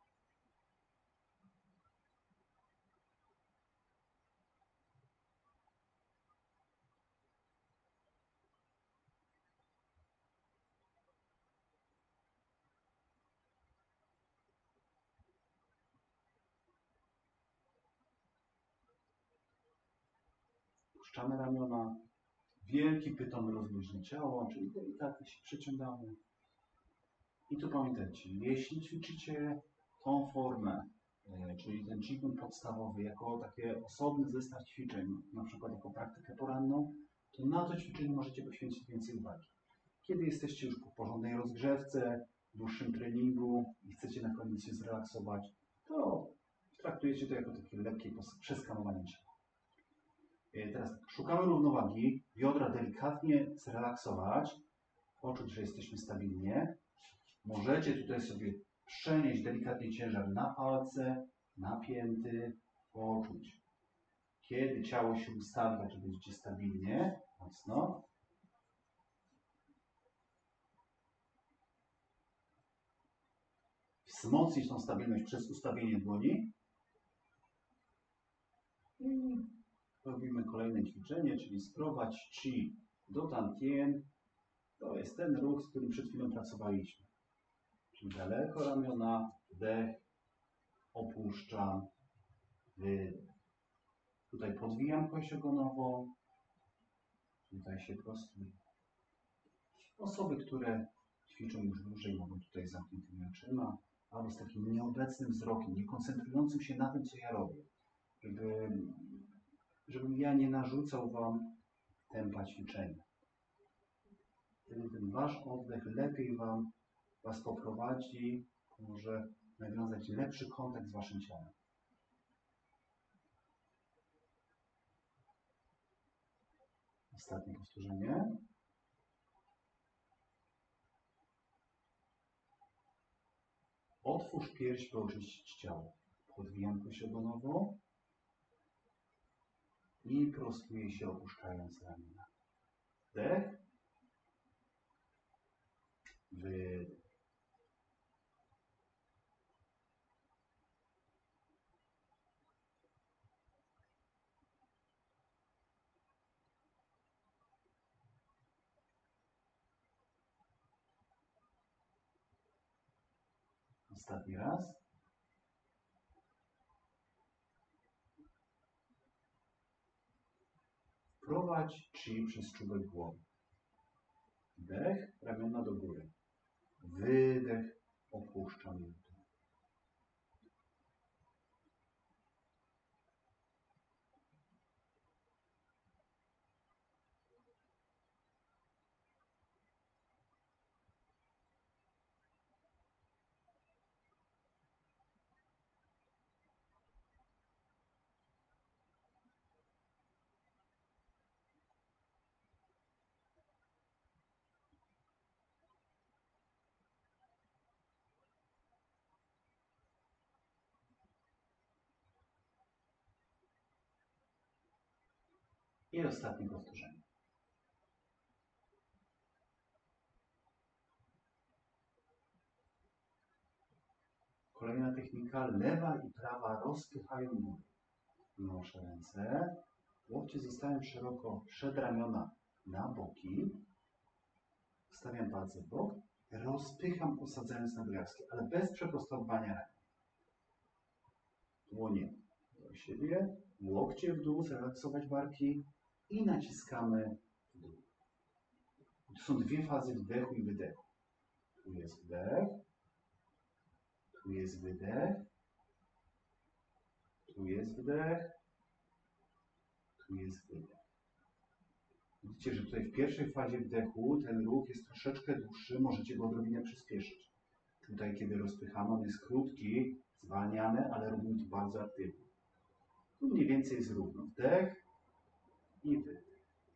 Puszczamy ramiona, wielki pyton rozluźnia ciało, czyli delikatnie się przeciągamy. I tu pamiętajcie, jeśli ćwiczycie tą formę, czyli ten Qigong podstawowy, jako takie osobny zestaw ćwiczeń, na przykład jako praktykę poranną, to na to ćwiczenie możecie poświęcić więcej uwagi. Kiedy jesteście już po porządnej rozgrzewce, dłuższym treningu i chcecie na koniec się zrelaksować, to traktujecie to jako takie lekkie przeskanowanie ciała. Teraz szukamy równowagi, biodra delikatnie zrelaksować, poczuć, że jesteśmy stabilnie. Możecie tutaj sobie przenieść delikatnie ciężar na palce, na pięty, poczuć. Kiedy ciało się ustawi, że będziecie stabilnie, mocno. Wzmocnić tą stabilność przez ustawienie dłoni. I robimy kolejne ćwiczenie, czyli sprowadź Qi do tantien. To jest ten ruch, z którym przed chwilą pracowaliśmy. Czyli daleko ramiona, wdech, opuszczam, wydech. Tutaj podwijam kość ogonową, tutaj się prostuję. Osoby, które ćwiczą już dłużej, mogą tutaj z zamkniętymi oczyma, albo z takim nieobecnym wzrokiem, nie koncentrującym się na tym, co ja robię. Żeby, żebym ja nie narzucał wam tempa ćwiczenia. Wtedy ten wasz oddech lepiej wam was poprowadzi, może nawiązać lepszy kontakt z waszym ciałem. Ostatnie powtórzenie. Otwórz pierś, by oczyścić ciało. Podwijam kość ogonową i prostuję się, opuszczając ramiona. Wdech. Wydech. Ostatni raz. Wprowadź Qi przez czubek głowy. Wdech, ramiona do góry. Wydech, opuszczam je. I ostatnie powtórzenie. Kolejna technika. Lewa i prawa rozpychają góry. Noszę ręce. Łokcie zostawiam szeroko przed ramiona na boki. Stawiam palce w bok. Rozpycham, osadzając nadgarstek, ale bez przeprostowania ramion. Dłonie do siebie, łokcie w dół, zrelaksować barki i naciskamy w dół. To są dwie fazy wdechu i wydechu. Tu jest wdech, tu jest wydech, tu jest wdech, tu jest wydech. Widzicie, że tutaj w pierwszej fazie wdechu ten ruch jest troszeczkę dłuższy, możecie go odrobinę przyspieszyć. Tutaj, kiedy rozpychamy, on jest krótki, zwalniamy, ale robimy to bardzo aktywnie. Tu mniej więcej jest równo. Wdech i wydech.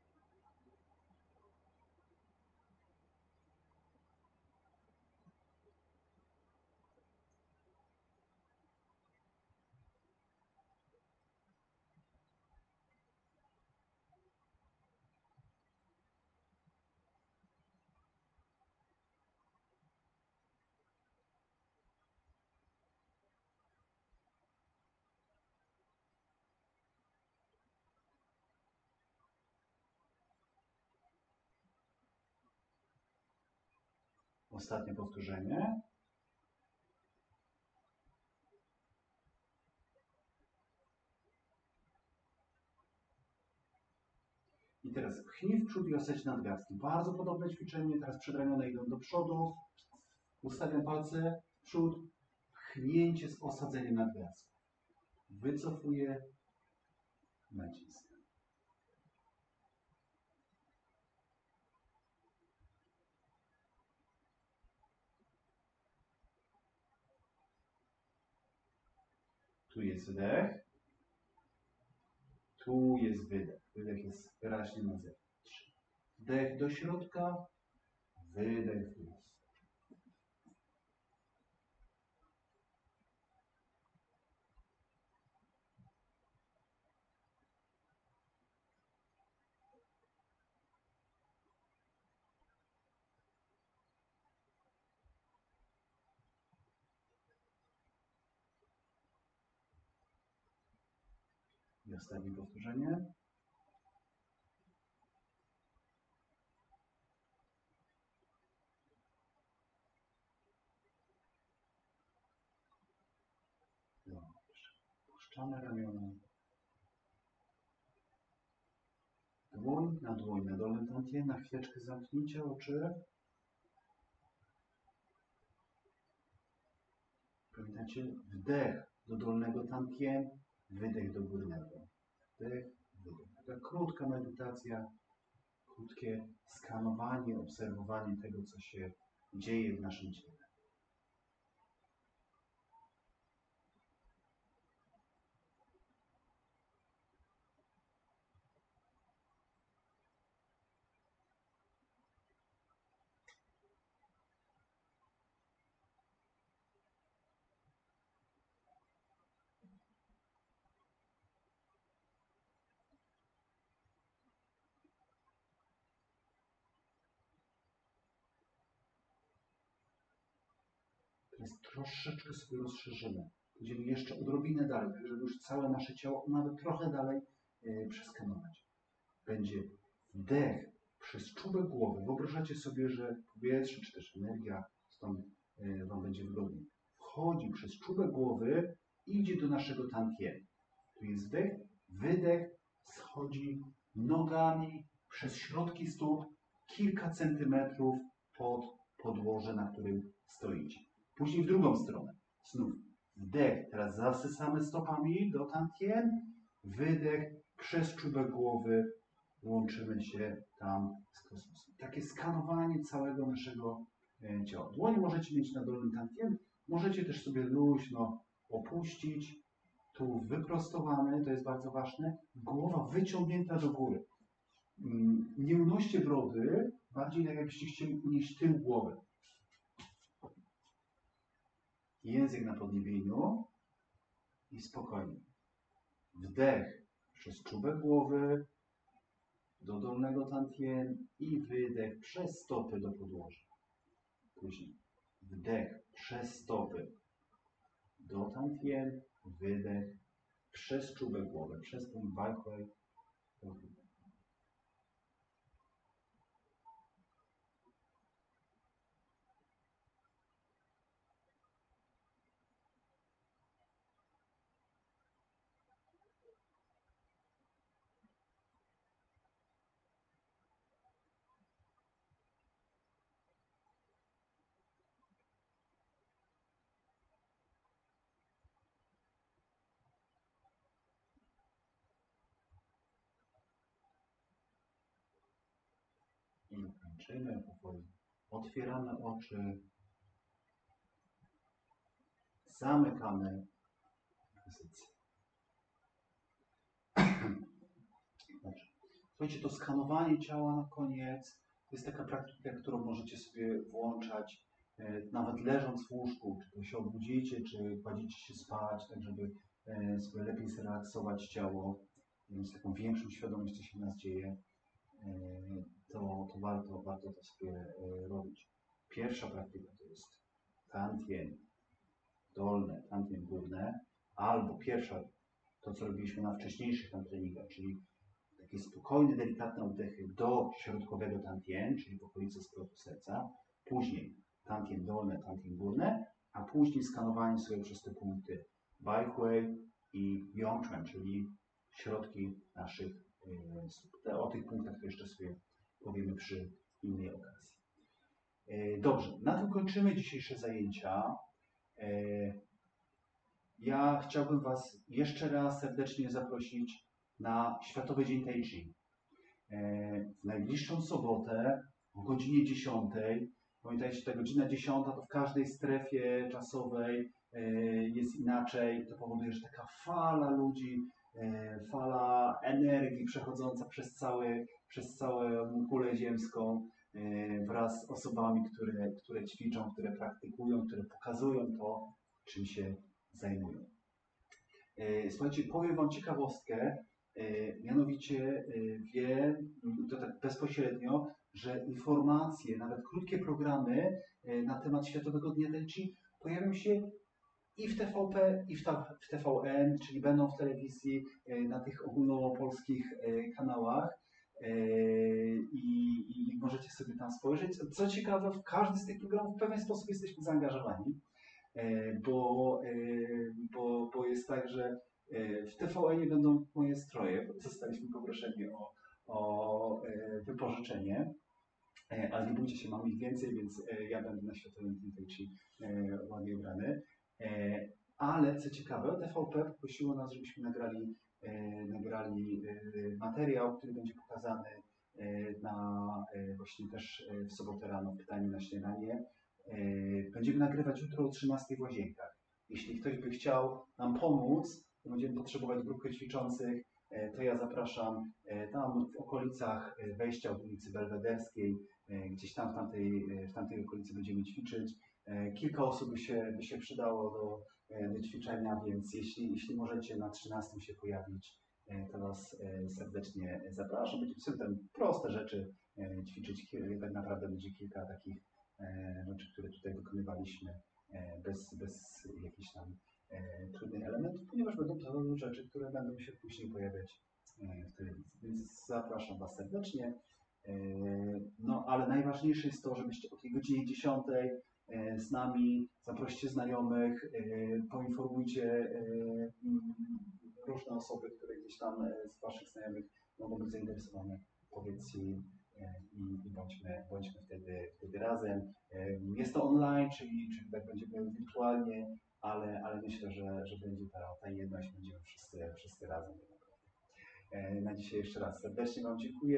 Ostatnie powtórzenie. I teraz pchnij w przód i osadź nadgarstki. Bardzo podobne ćwiczenie. Teraz przedramiona idą do przodu. Ustawiam palce w przód. Pchnięcie z osadzeniem nadgarstków. Wycofuję. Naciskam. Tu jest wdech. Tu jest wydech. Wydech jest wyraźnie na zewnątrz. Wdech do środka. Wydech w dół. I ostatnie powtórzenie. Dobrze. Puszczamy ramiona. Dłoń na dłoń na dolnym tantien. Na chwileczkę zamknijcie oczy. Pamiętajcie, wdech do dolnego tantien, wydech do górnego. Wdech, wydech. Taka krótka medytacja, krótkie skanowanie, obserwowanie tego, co się dzieje w naszym ciele. Teraz troszeczkę sobie rozszerzymy. Będziemy jeszcze odrobinę dalej, tak żeby już całe nasze ciało, nawet trochę dalej yy, przeskanować. Będzie wdech przez czubek głowy. Wyobrażacie sobie, że powietrze, czy też energia, stąd yy, Wam będzie wygodniej, wchodzi przez czubek głowy i idzie do naszego tantienu. Tu jest wdech, wydech, schodzi nogami przez środki stóp kilka centymetrów pod podłoże, na którym stoicie. Później w drugą stronę. Znów wdech. Teraz zasysamy stopami do tantien. Wydech przez czubek głowy. Łączymy się tam z kosmosem. Takie skanowanie całego naszego ciała. Dłonie możecie mieć na dolnym tantien. Możecie też sobie luźno opuścić. Tu wyprostowany, to jest bardzo ważne. Głowa wyciągnięta do góry. Nie unoście brody, bardziej tak jakbyście chcieli unieść tył głowy. Język na podniebieniu i spokojnie. Wdech przez czubek głowy do dolnego tantien i wydech przez stopy do podłoża. Później wdech przez stopy do tantien, wydech przez czubek głowy, przez ten walkway I kończymy powoli. Otwieramy oczy. Zamykamy pozycję. Dobrze. Słuchajcie, to skanowanie ciała na koniec to jest taka praktyka, którą możecie sobie włączać e, nawet leżąc w łóżku, czy to się obudzicie, czy kładziecie się spać, tak żeby e, sobie lepiej zrelaksować ciało, mieć taką większą świadomość, co się w nas dzieje. E, to, to warto, warto to sobie e, robić. Pierwsza praktyka to jest tantien dolne, tantien górne, albo pierwsza, to co robiliśmy na wcześniejszych tam treningach, czyli takie spokojne, delikatne oddechy do środkowego tantien, czyli w okolicy zwrotu serca, później tantien dolne, tantien górne, a później skanowanie sobie przez te punkty Baihui i Yongquan, czyli środki naszych yy, stóp. O tych punktach to jeszcze sobie powiemy przy innej okazji. Yy, dobrze, na tym kończymy dzisiejsze zajęcia. Yy, ja chciałbym Was jeszcze raz serdecznie zaprosić na Światowy Dzień Tai Chi. W najbliższą sobotę o godzinie dziesiątej. Pamiętajcie, ta godzina dziesiąta to w każdej strefie czasowej jest inaczej. To powoduje, że taka fala ludzi, fala energii przechodząca przez, cały, przez całą kulę ziemską wraz z osobami, które, które ćwiczą, które praktykują, które pokazują to, czym się zajmują. Słuchajcie, powiem Wam ciekawostkę. Mianowicie wiem, to tak bezpośrednio, że informacje, nawet krótkie programy na temat Światowego Dnia Tai Chi pojawią się i w T V P, i w T V N, czyli będą w telewizji na tych ogólnopolskich kanałach i, i możecie sobie tam spojrzeć. Co ciekawe, w każdy z tych programów w pewien sposób jesteśmy zaangażowani, bo, bo, bo jest tak, że w T V N będą moje stroje, bo zostaliśmy poproszeni o, o wypożyczenie, ale nie bójcie się, mam ich więcej, więc ja będę na Światowym Dniu Tai Chi ładnie ubrany. Ale co ciekawe, T V P poprosiło nas, żebyśmy nagrali, nagrali materiał, który będzie pokazany na, właśnie też w sobotę rano w Pytaniu na śniadanie. Będziemy nagrywać jutro o trzynastej w Łazienkach. Jeśli ktoś by chciał nam pomóc, to będziemy potrzebować grupy ćwiczących, to ja zapraszam tam w okolicach wejścia od ulicy Belwederskiej, gdzieś tam w tamtej, w tamtej okolicy będziemy ćwiczyć. Kilka osób by się, by się przydało do, do ćwiczenia, więc jeśli, jeśli możecie na trzynastej się pojawić, to Was serdecznie zapraszam. Będziemy sobie tam proste rzeczy ćwiczyć. Tak naprawdę będzie kilka takich rzeczy, które tutaj wykonywaliśmy bez, bez jakichś tam trudnych elementów, ponieważ będą to rzeczy, które będą się później pojawiać w telewizji. Więc zapraszam Was serdecznie. No, ale najważniejsze jest to, żebyście o tej godzinie dziesiątej z nami, zaproście znajomych, poinformujcie różne osoby, które gdzieś tam z Waszych znajomych mogą być zainteresowane. Powiedzcie im i, i bądźmy, bądźmy wtedy, wtedy razem. Jest to online, czyli, czyli tak będziemy wirtualnie, ale, ale myślę, że, że będzie ta, ta jedność, będziemy wszyscy, wszyscy razem. Na dzisiaj jeszcze raz serdecznie Wam dziękuję.